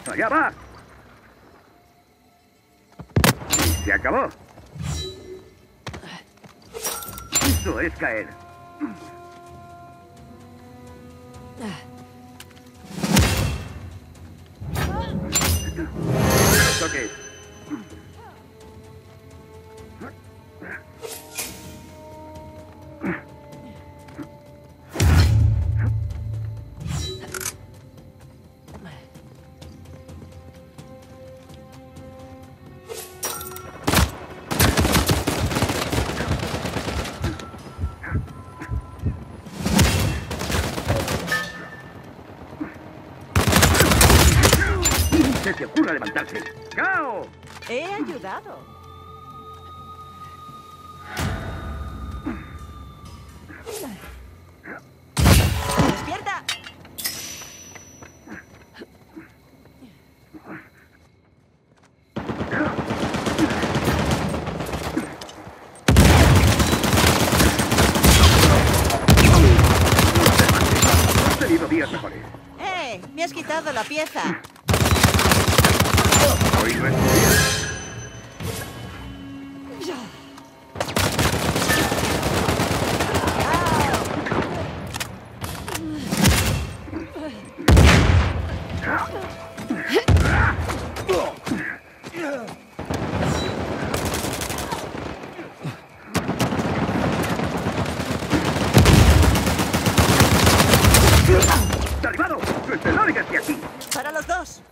¡Allá va! Y se acabó. Eso es caer. Toques. ¡Se te ocurra levantarse! ¡Cao! He ayudado. ¡Despierta! Has tenido días mejores. Me has quitado la pieza. Hoy no es tu día. ¡Derribado! ¡Lárgate aquí! ¡Para los dos!